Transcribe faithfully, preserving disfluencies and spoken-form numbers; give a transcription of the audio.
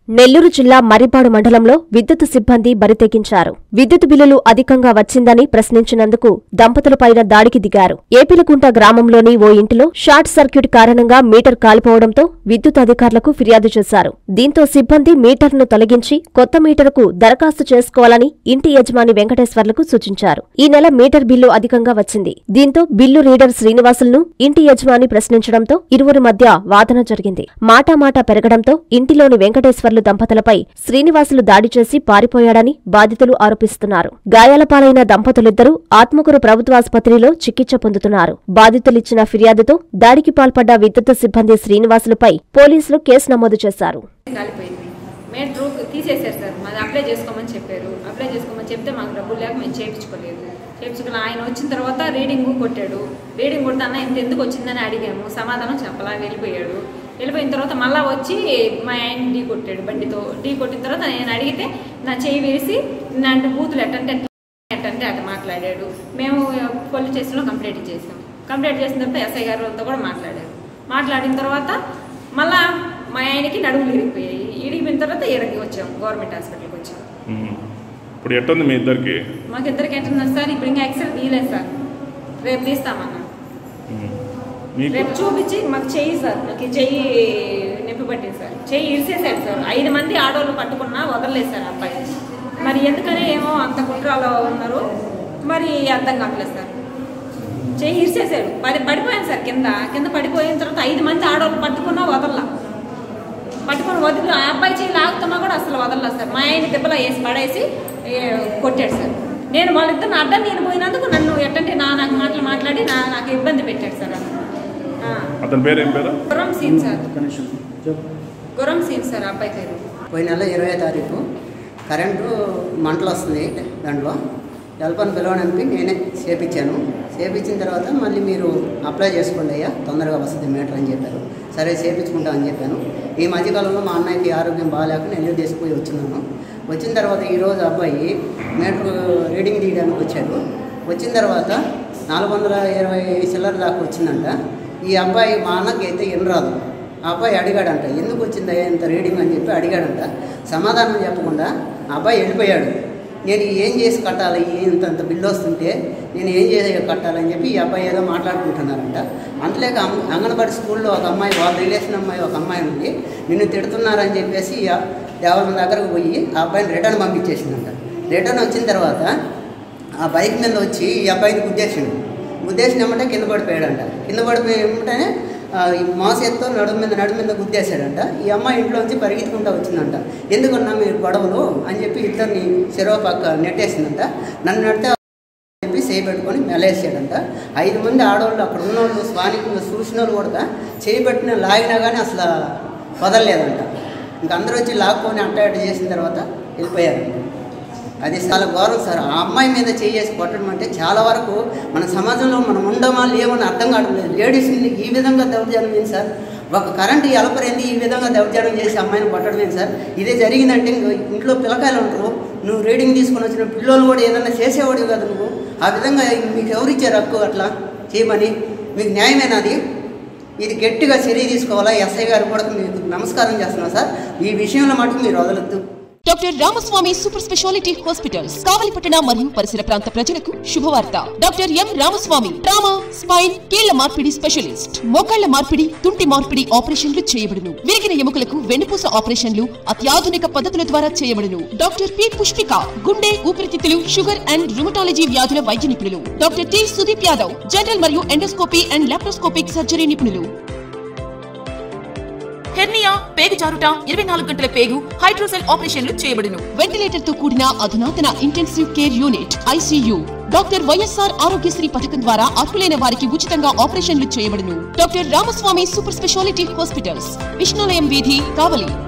నెల్లూరు జిల్లా మర్రిపాడు మండలంలో విద్యుత్ సిబ్బంది బరితెగించారు. విద్యుత్ బిల్లులు అధికంగా వచ్చిందని ప్రశ్నించినందుకు దంపతులపైన దాడికి దిగారు. ఏపిలకుంట గ్రామంలోని ఓ ఇంటిలో షార్ట్ సర్క్యూట్ కారణంగా మీటర్ కాలిపోవడంతో విద్యుత్ అధికారులకు ఫిర్యాదు చేశారు. దీంతో సిబ్బంది మీటర్ను తొలగించి కొత్త మీటరుకు దరఖాస్తు చేసుకోవాలని ఇంటి యజమాని వెంకటేశ్వర్లకు సూచించారు. ఈ నెల మీటర్ బిల్లు అధికంగా వచ్చింది. దీంతో బిల్లు రీడర్ శ్రీనివాసులను ఇంటి యజమాని ప్రశ్నించడంతో ఇరువురి మధ్య వాదన జరిగింది. మాటామాట పెరగడంతో ఇంటిలోని వెంకటేశ్వర్లు దంపతులపై శ్రీనివాసులు దాడి చేసి పారిపోయాడని బాధితులు ఆరోపిస్తున్నారు. గాయాల పాలైన దంపతులిద్దరూ ఆత్మకూరు ప్రభుత్వాసుపత్రిలో చికిత్స పొందుతున్నారు. బాధితులిచ్చిన ఫిర్యాదుతో దాడికి పాల్పడ్డ విద్యుత్ సిబ్బంది శ్రీనివాసులపై పోలీసులు కేసు నమోదు చేశారు. మీటర్ తీసేశారు సార్, మాది అప్లై చేసుకోమని చెప్పారు. అప్లై చేసుకోమని చెప్తే మాకు డబ్బులు లేక మేము చేయించుకోలేదు. చేయించుకుని ఆయన వచ్చిన తర్వాత రీడింగ్ కొట్టాడు. రీడింగ్ కొడితే అన్న ఇంత ఎందుకు వచ్చిందని అడిగాము, సమాధానం చెప్పలా, వెళ్ళిపోయాడు. వెళ్ళిపోయిన తర్వాత మళ్ళీ వచ్చి మా ఆయన ఢీ కొట్టాడు బండితో. ఢీ కొట్టిన తర్వాత నేను అడిగితే నా చేయి వేసి అంటే బూతులు ఎట్టంటే ఎట్టంటే అట్ట మాట్లాడాడు. మేము పోలీస్ స్టేషన్లో కంప్లైంట్ చేసాం. కంప్లైంట్ చేసిన తర్వాత ఎస్ఐ గారితో కూడా మాట్లాడారు. మాట్లాడిన తర్వాత మళ్ళా మా ఆయనకి నడుములు ఇరిగిపోయాయి. ఇరిగిపోయిన తర్వాత ఇరగి వచ్చాం, గవర్నమెంట్ హాస్పిటల్కి వచ్చాం. ఇప్పుడు ఎట్టుంది మీ ఇద్దరికి? మాకు ఇద్దరికి ఎట్టున్నారు సార్, ఇప్పుడు ఇంకా ఎక్స్రే తీయలేదు సార్, రేపు తీస్తామన్నా. రేపు చూపించి మాకు చెయ్యి సార్, మాకు చెయ్యి నొప్పి పట్టింది సార్, చెయ్యి ఇరిసేసాడు సార్. ఐదు మంది ఆడవాళ్ళు పట్టుకున్నా వదలలేదు సార్ అబ్బాయి. మరి ఎందుకని ఏమో అంత కుట్రాలో ఉన్నారు, మరి అర్థం కావట్లేదు సార్. చెయ్యి ఇరిసేసాడు, పడి పడిపోయాను సార్ కింద. కింద పడిపోయిన తర్వాత ఐదు మంది ఆడవాళ్ళు పట్టుకున్నా వదల్లా, పట్టుకొని వదిలి ఆ అబ్బాయి చెయ్యి లాగుతున్నా కూడా అసలు వదలలేదు సార్. మా ఆయన దెబ్బలో వేసి పడేసి కొట్టాడు సార్. నేను వాళ్ళిద్దరిని అడ్డం నేను పోయినందుకు నన్ను ఎట్టంటే నా నాకు మాటలు మాట్లాడి నా నాకు ఇబ్బంది పెట్టాడు సార్. అతని పేరు ఏం పేరు? గురం సీన్ సార్. గురం సీన్ సార్ అబ్బాయి పేరు. పోయిన నెల ఇరవై తారీఖు కరెంటు మంటలు వస్తుంది దాంట్లో. హెల్పర్ని పిలవడానికి నేనే చేపించాను. చేపించిన తర్వాత మళ్ళీ మీరు అప్లై చేసుకోండి అయ్యా, తొందరగా వస్తుంది మీటర్ అని చెప్పారు. సరే చేపించుకుంటా అని చెప్పాను. ఈ మధ్యకాలంలో మా అన్నయ్యకి ఆరోగ్యం బాగాలేక నేను తీసుకుపోయి వచ్చినాను. వచ్చిన తర్వాత ఈరోజు అబ్బాయి మీటర్ రీడింగ్ తీయడానికి వచ్చాడు. వచ్చిన తర్వాత నాలుగు వందల ఇరవై చిల్లర దాకా వచ్చిందంట. ఈ అబ్బాయి మా అన్నకి అయితే ఏం రాదు. ఆ అబ్బాయి అడిగాడంట, ఎందుకు వచ్చిందా ఇంత రీడింగ్ అని చెప్పి అడిగాడంట. సమాధానం చెప్పకుండా ఆ అబ్బాయి వెళ్ళిపోయాడు. నేను ఏం చేసి కట్టాలి, ఇంత అంత బిల్లు వస్తుంటే నేను ఏం చేసి కట్టాలని చెప్పి ఈ అబ్బాయి ఏదో మాట్లాడుకుంటున్నారంట. అంతలేక అంగన్వాడీ స్కూల్లో ఒక అమ్మాయి, వాళ్ళ రిలేషన్ అమ్మాయి ఒక అమ్మాయి ఉంది, నిన్ను తిడుతున్నారని చెప్పేసి దేవాలయం దగ్గరకు పోయి ఆ అబ్బాయిని రిటర్న్ పంపించేసిందంట. రిటర్న్ వచ్చిన తర్వాత ఆ బైక్ మీద వచ్చి ఈ అబ్బాయిని గుద్దేసిండు. గుద్దేసిన ఏమంటే కింద పడిపోయాడంట. కింద పడిపోయి ఏమంటేనే ఈ మోసేత్తో నడుము మీద నడుము మీద గుద్దేశాడంట. ఈ అమ్మాయి ఇంట్లో నుంచి పరిగెత్తుకుంటూ వచ్చిందంట. ఎందుకన్నా మీరు గొడవలు అని చెప్పి ఇద్దరిని చెరవ పక్క నెట్టేసిందంట. నన్ను నెడితే చెప్పి చేయి పెట్టుకొని మెలేసాడంట. ఐదు మంది ఆడవాళ్ళు అక్కడ ఉన్నోళ్ళు స్వానికంగా చూసిన వాళ్ళు కూడా చేయి పెట్టిన లాగినా కానీ అసలు వదలలేదంట. ఇంక అందరూ వచ్చి లాక్కొని అట్ట చేసిన తర్వాత వెళ్ళిపోయారు. అది చాలా గౌరవం సార్. ఆ అమ్మాయి మీద చేసి కొట్టడం అంటే చాలా వరకు మన సమాజంలో మనం ఉండమా లేవని అర్థం కావట్లేదు. లేడీస్ని ఈ విధంగా దౌర్జన్యం ఏంటి సార్? ఒక కరెంటు ఎలపరేంది ఈ విధంగా దౌర్జన్యం చేసి అమ్మాయిని కొట్టడం ఏంటి సార్? ఇదే జరిగిందంటే ఇంట్లో పిల్లకాయలు ఉంటారు, నువ్వు రీడింగ్ తీసుకొని వచ్చిన పిల్లలు కూడా ఏదైనా చేసేవాడు కదా నువ్వు. ఆ విధంగా మీకు ఎవరిచ్చారు హక్కు అట్లా చేయమని? మీకు న్యాయమేనాది? ఇది గట్టిగా చర్య తీసుకోవాలా? ఎస్ఐ గారు కూడా మీకు నమస్కారం చేస్తున్నాను సార్. ఈ విషయంలో మటుకు మీరు వదలొద్దు. Doctor Ramaswamy super speciality hospitals కావలిపట్టణ మరియు పరిసర ప్రాంత ప్రజలకు శుభవార్త. Doctor M Ramaswamy trauma, spine, కీళ్ల మార్పిడి స్పెషలిస్ట్. మోకాళ్ల మార్పిడి, తుంటి మార్పిడి ఆపరేషన్లు చేయబడును. విరిగిన ఎముకలకు వెన్నుపూస ఆపరేషన్లు అత్యాధునిక పద్ధతుల ద్వారా చేయబడును. డాక్టర్ పి పుష్పిక గుండె, ఊపిరితిత్తులు, షుగర్ అండ్ రుమటాలజీ వ్యాధుల వైద్య నిపుణులు. Doctor T Sudeep Yadav general మరియు ఎండోస్కోపీ అండ్ లాప్రోస్కోపిక్ సర్జరీ నిపుణులు. హెర్నియా, పేగు జారుట, ఇరవై నాలుగు గంటల పేగు, హైడ్రోసెల్ ఆపరేషన్లు చేయబడును. వెంటిలేటర్ తో కూడిన అధునాతన intensive care unit ICU. Doctor YSR Aarogyasri పథకం ద్వారా అర్హులైన వారికి ఉచితంగా ఆపరేషన్లు చేయబడును. Doctor Ramaswamy super speciality hospitals, Vishnulayam వీధి, కావలి.